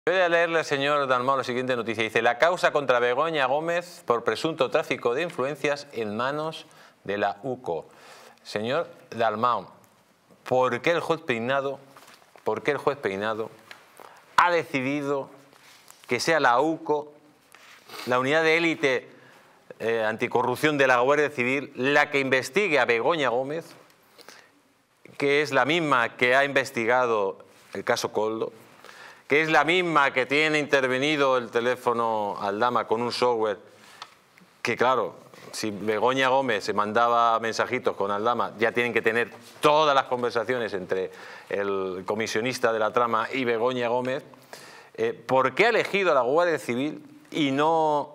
Voy a leerle al señor Dalmau la siguiente noticia. Dice: la causa contra Begoña Gómez por presunto tráfico de influencias en manos de la UCO. Señor Dalmau, ¿por qué el juez Peinado ha decidido que sea la UCO, la unidad de élite anticorrupción de la Guardia Civil, la que investigue a Begoña Gómez, que es la misma que ha investigado el caso Koldo, que es la misma que tiene intervenido el teléfono Aldama con un software que, claro, si Begoña Gómez se mandaba mensajitos con Aldama, ya tienen que tener todas las conversaciones entre el comisionista de la trama y Begoña Gómez? ¿Por qué ha elegido a la Guardia Civil y no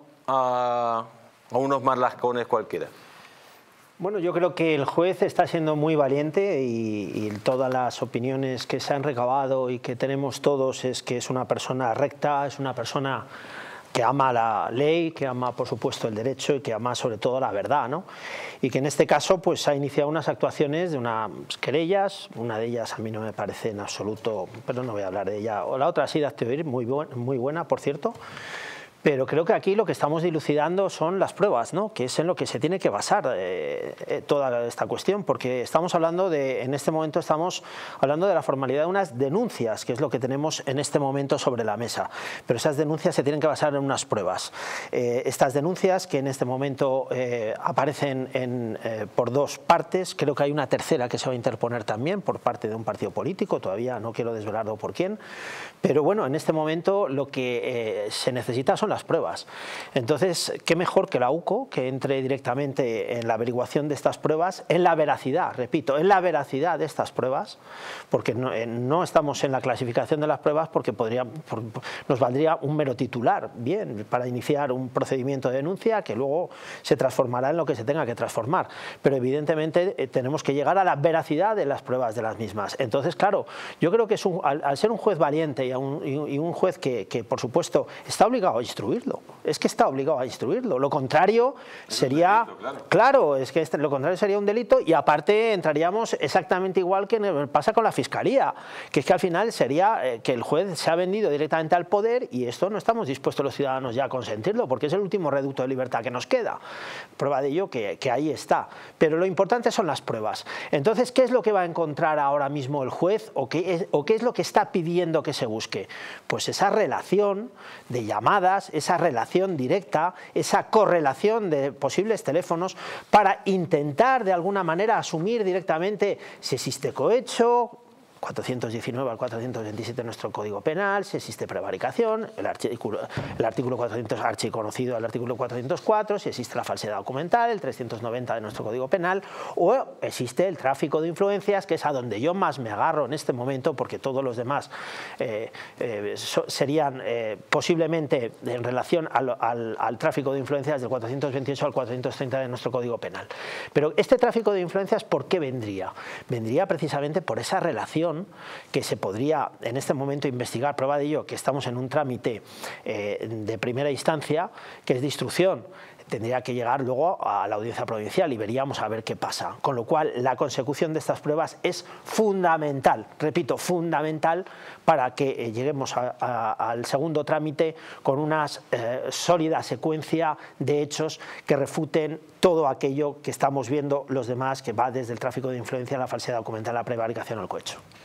a unos marlascones cualquiera? Bueno, yo creo que el juez está siendo muy valiente y todas las opiniones que se han recabado y que tenemos todos es que es una persona recta, es una persona que ama la ley, que ama por supuesto el derecho y que ama sobre todo la verdad, ¿no? Y que en este caso pues ha iniciado unas actuaciones de unas querellas, una de ellas a mí no me parece en absoluto, pero no voy a hablar de ella, o la otra sí de Acteoir, muy buena por cierto. Pero creo que aquí lo que estamos dilucidando son las pruebas, ¿no? Que es en lo que se tiene que basar toda esta cuestión, porque estamos hablando en este momento estamos hablando de la formalidad de unas denuncias, que es lo que tenemos en este momento sobre la mesa. Pero esas denuncias se tienen que basar en unas pruebas. Estas denuncias que en este momento aparecen por dos partes, creo que hay una tercera que se va a interponer también por parte de un partido político, todavía no quiero desvelarlo por quién, pero bueno, en este momento lo que se necesita son las pruebas. Entonces, qué mejor que la UCO, que entre directamente en la averiguación de estas pruebas, en la veracidad, repito, en la veracidad de estas pruebas, porque no estamos en la clasificación de las pruebas porque nos valdría un mero titular, bien, para iniciar un procedimiento de denuncia que luego se transformará en lo que se tenga que transformar, pero evidentemente tenemos que llegar a la veracidad de las pruebas de las mismas. Entonces, claro, yo creo que al ser un juez valiente y un juez que por supuesto está obligado a instruirlo, es que está obligado a instruirlo, lo contrario sería, delito, claro, es que lo contrario sería un delito y aparte entraríamos exactamente igual que pasa con la Fiscalía, que es que al final sería que el juez se ha vendido directamente al poder y esto no estamos dispuestos los ciudadanos ya a consentirlo porque es el último reducto de libertad que nos queda. Prueba de ello que ahí está, pero lo importante son las pruebas. Entonces, ¿qué es lo que va a encontrar ahora mismo el juez o qué es lo que está pidiendo que se busque? Pues esa relación de llamadas, esa relación directa, esa correlación de posibles teléfonos para intentar de alguna manera asumir directamente si existe cohecho, 419 al 427 de nuestro Código Penal, si existe prevaricación, el artículo 400 archiconocido, el artículo 404, si existe la falsedad documental, el 390 de nuestro Código Penal, o existe el tráfico de influencias, que es a donde yo más me agarro en este momento, porque todos los demás serían posiblemente en relación al tráfico de influencias del 428 al 430 de nuestro Código Penal. Pero este tráfico de influencias, ¿por qué vendría? Vendría precisamente por esa relación que se podría en este momento investigar. Prueba de ello que estamos en un trámite de primera instancia que es de instrucción. Tendría que llegar luego a la audiencia provincial y veríamos a ver qué pasa. Con lo cual, la consecución de estas pruebas es fundamental, repito, fundamental para que lleguemos al segundo trámite con una sólida secuencia de hechos que refuten todo aquello que estamos viendo los demás, que va desde el tráfico de influencia, la falsedad documental, la prevaricación al cohecho.